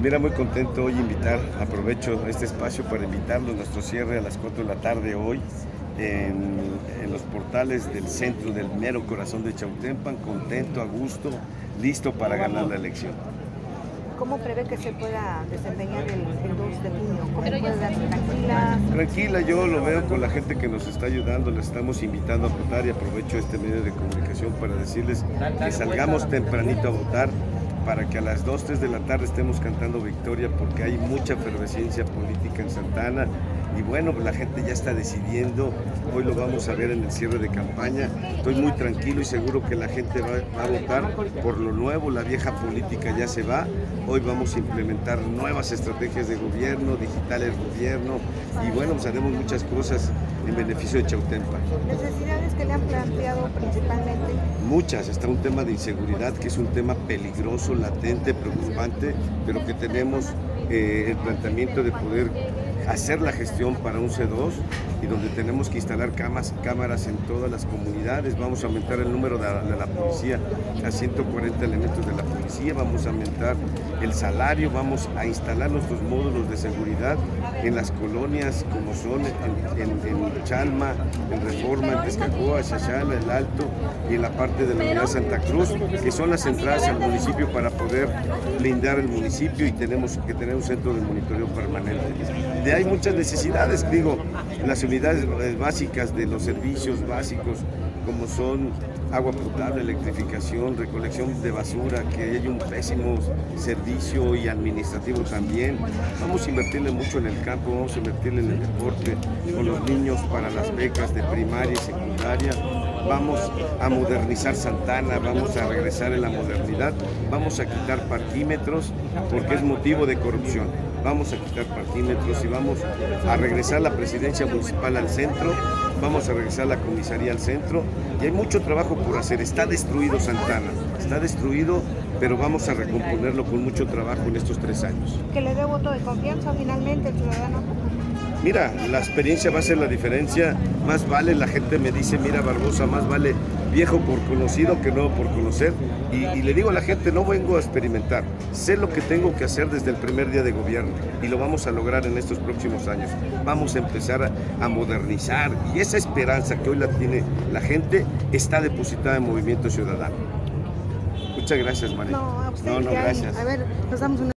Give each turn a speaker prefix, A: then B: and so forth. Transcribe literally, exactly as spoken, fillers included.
A: mira, muy contento hoy invitar, aprovecho este espacio para invitarlos a nuestro cierre a las cuatro de la tarde hoy en, en los portales del centro del mero corazón de Chautempan, contento, a gusto, listo para ganar la elección.
B: ¿Cómo prevé que se pueda desempeñar el, el dos de junio? ¿Cómo puede dar tranquila?
A: Tranquila, yo lo veo con la gente que nos está ayudando, les estamos invitando a votar y aprovecho este medio de comunicación para decirles que salgamos tempranito a votar, para que a las dos, tres de la tarde estemos cantando victoria, porque hay mucha efervescencia política en Santa Ana y bueno, la gente ya está decidiendo, hoy lo vamos a ver en el cierre de campaña. Estoy muy tranquilo y seguro que la gente va, va a votar por lo nuevo, la vieja política ya se va, hoy vamos a implementar nuevas estrategias de gobierno, digitales gobierno y bueno, pues haremos muchas cosas en beneficio de Chautempan.
B: ¿Necesidades que le han planteado principalmente?
A: Muchas, está un tema de inseguridad que es un tema peligroso, latente, preocupante, pero que tenemos eh, el planteamiento de poder hacer la gestión para un C dos y donde tenemos que instalar camas, cámaras en todas las comunidades. Vamos a aumentar el número de la, de la policía a ciento cuarenta elementos de la policía, vamos a aumentar el salario, vamos a instalar nuestros módulos de seguridad en las colonias como son en, en, en Chalma, en Reforma, en Tezcacoa, Xaxala, El Alto y en la parte de la unidad Santa Cruz, que son las entradas al municipio para poder blindar el municipio y tenemos que tener un centro de monitoreo permanente. De hay muchas necesidades, digo, las unidades básicas de los servicios básicos como son agua potable, electrificación, recolección de basura, que hay un pésimo servicio y administrativo también. Vamos a invertirle mucho en el campo, vamos a invertirle en el deporte, con los niños para las becas de primaria y secundaria. Vamos a modernizar Santa Ana, vamos a regresar en la modernidad, vamos a quitar parquímetros porque es motivo de corrupción. Vamos a quitar parquímetros y vamos a regresar la presidencia municipal al centro, vamos a regresar la comisaría al centro y hay mucho trabajo por hacer. Está destruido Santa Ana, está destruido, pero vamos a recomponerlo con mucho trabajo en estos tres años.
B: ¿Que le dé voto de confianza finalmente el ciudadano?
A: Mira, la experiencia va a ser la diferencia, más vale, la gente me dice, mira Barbosa, más vale viejo por conocido que nuevo por conocer, y, y le digo a la gente, no vengo a experimentar, sé lo que tengo que hacer desde el primer día de gobierno, y lo vamos a lograr en estos próximos años, vamos a empezar a, a modernizar, y esa esperanza que hoy la tiene la gente, está depositada en Movimiento Ciudadano. Muchas gracias, María.
B: No, a usted,
A: no, no, gracias.
B: A ver, nos damos una